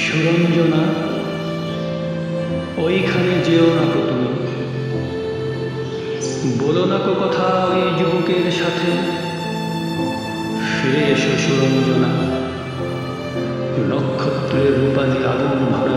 সুরঞ্জনা, ওইখানে যেও না কো তুমি, বলো না কো কথা ওই যুবকের সাথে। ফিরে এসো সুরঞ্জনা, নক্ষত্রের রূপালি আগুন ভরা